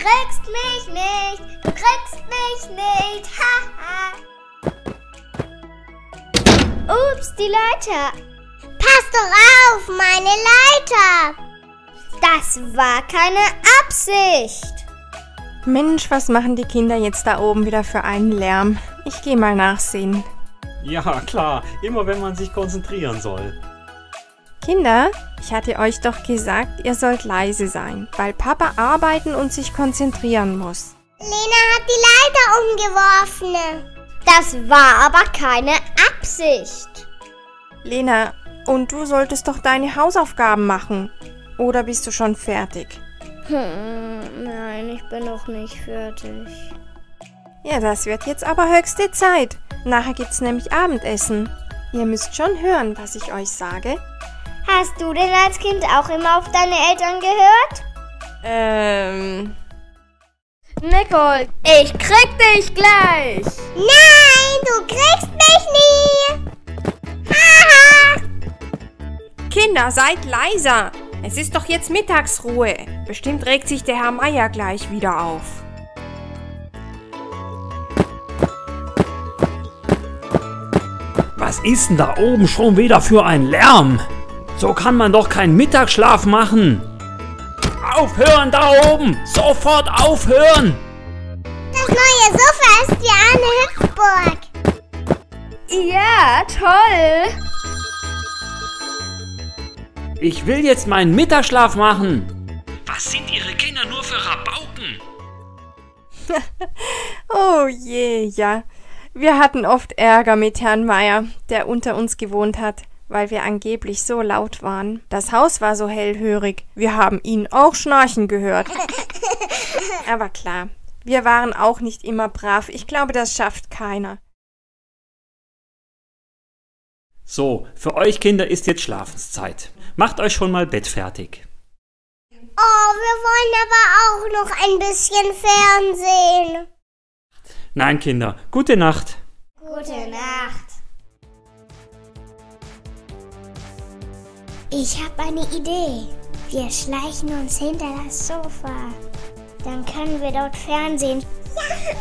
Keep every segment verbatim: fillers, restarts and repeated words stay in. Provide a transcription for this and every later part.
kriegst mich nicht, du kriegst mich nicht, haha. Ups, die Leiter. Pass doch auf, meine Leiter. Das war keine Absicht. Mensch, was machen die Kinder jetzt da oben wieder für einen Lärm? Ich gehe mal nachsehen. Ja, klar, immer wenn man sich konzentrieren soll. Kinder, ich hatte euch doch gesagt, ihr sollt leise sein, weil Papa arbeiten und sich konzentrieren muss. Lena hat die Leiter umgeworfen. Das war aber keine Absicht. Lena, und du solltest doch deine Hausaufgaben machen. Oder bist du schon fertig? Hm, nein, ich bin noch nicht fertig. Ja, das wird jetzt aber höchste Zeit. Nachher gibt's nämlich Abendessen. Ihr müsst schon hören, was ich euch sage. Hast du denn als Kind auch immer auf deine Eltern gehört? Ähm... Nicole, ich krieg dich gleich! Nein, du kriegst mich nie! Haha! Kinder, seid leiser! Es ist doch jetzt Mittagsruhe. Bestimmt regt sich der Herr Meier gleich wieder auf. Was ist denn da oben schon wieder für ein Lärm? So kann man doch keinen Mittagsschlaf machen. Aufhören da oben! Sofort aufhören! Das neue Sofa ist die Anne Hüpfburg. Ja, toll! Ich will jetzt meinen Mittagsschlaf machen. Was sind Ihre Kinder nur für Rabauken? Oh je, ja. Wir hatten oft Ärger mit Herrn Meier, der unter uns gewohnt hat, weil wir angeblich so laut waren. Das Haus war so hellhörig. Wir haben ihn auch schnarchen gehört. Aber klar, wir waren auch nicht immer brav. Ich glaube, das schafft keiner. So, für euch Kinder ist jetzt Schlafenszeit. Macht euch schon mal Bett fertig. Oh, wir wollen aber auch noch ein bisschen Fernsehen. Nein, Kinder, gute Nacht. Gute Nacht. Ich habe eine Idee. Wir schleichen uns hinter das Sofa. Dann können wir dort Fernsehen. Ja.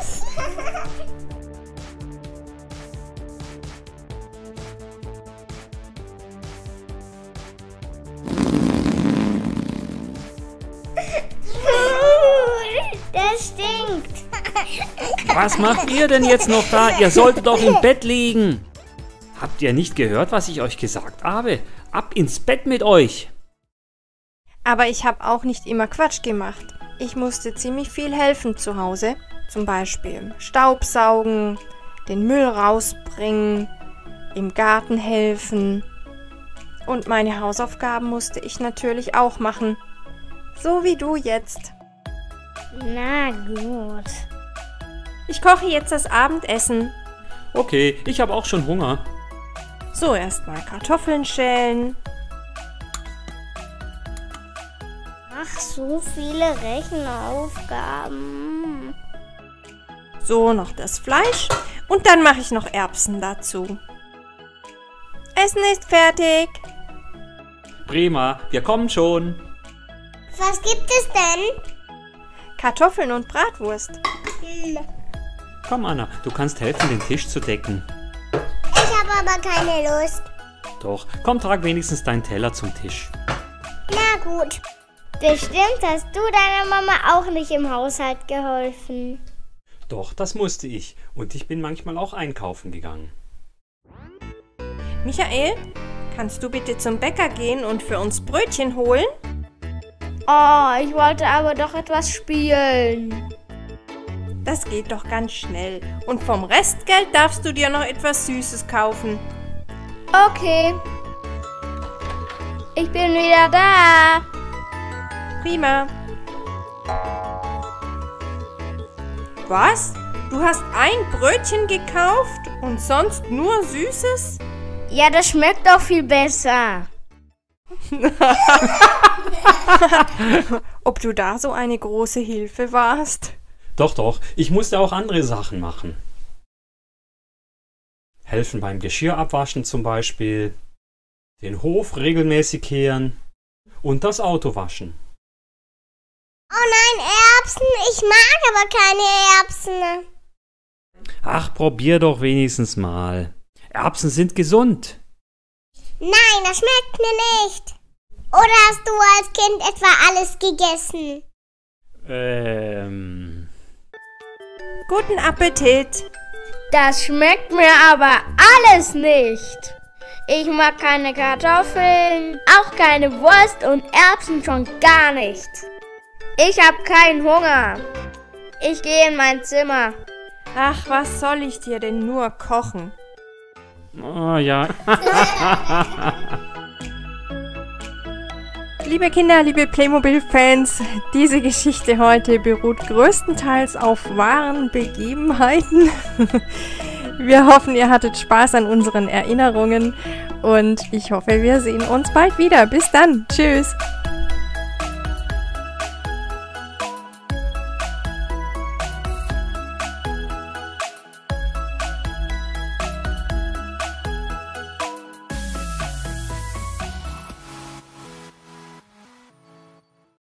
Das stinkt. Was macht ihr denn jetzt noch da? Ihr solltet doch im Bett liegen. Habt ihr nicht gehört, was ich euch gesagt habe? Ab ins Bett mit euch. Aber ich habe auch nicht immer Quatsch gemacht. Ich musste ziemlich viel helfen zu Hause. Zum Beispiel Staubsaugen, den Müll rausbringen, im Garten helfen. Und meine Hausaufgaben musste ich natürlich auch machen. So wie du jetzt. Na gut. Ich koche jetzt das Abendessen. Okay, ich habe auch schon Hunger. So, erstmal Kartoffeln schälen. Ach, so viele Rechenaufgaben. So, noch das Fleisch. Und dann mache ich noch Erbsen dazu. Essen ist fertig. Prima, wir kommen schon. Was gibt es denn? Kartoffeln und Bratwurst. Hm. Komm, Anna, du kannst helfen, den Tisch zu decken. Ich habe aber keine Lust. Doch, komm, trag wenigstens deinen Teller zum Tisch. Na gut. Bestimmt hast du deiner Mama auch nicht im Haushalt geholfen. Doch, das musste ich. Und ich bin manchmal auch einkaufen gegangen. Michael, kannst du bitte zum Bäcker gehen und für uns Brötchen holen? Oh, ich wollte aber doch etwas spielen. Das geht doch ganz schnell. Und vom Restgeld darfst du dir noch etwas Süßes kaufen. Okay. Ich bin wieder da. Prima. Was? Du hast ein Brötchen gekauft und sonst nur Süßes? Ja, das schmeckt doch viel besser. Ob du da so eine große Hilfe warst? Doch, doch, ich musste auch andere Sachen machen. Helfen beim Geschirr abwaschen zum Beispiel, den Hof regelmäßig kehren und das Auto waschen. Oh nein, Erbsen. Ich mag aber keine Erbsen. Ach, probier doch wenigstens mal. Erbsen sind gesund. Nein, das schmeckt mir nicht. Oder hast du als Kind etwa alles gegessen? Ähm... Guten Appetit. Das schmeckt mir aber alles nicht. Ich mag keine Kartoffeln, auch keine Wurst und Erbsen schon gar nicht. Ich hab keinen Hunger. Ich gehe in mein Zimmer. Ach, was soll ich dir denn nur kochen? Oh ja. Liebe Kinder, liebe Playmobil-Fans, diese Geschichte heute beruht größtenteils auf wahren Begebenheiten. Wir hoffen, ihr hattet Spaß an unseren Erinnerungen und ich hoffe, wir sehen uns bald wieder. Bis dann. Tschüss.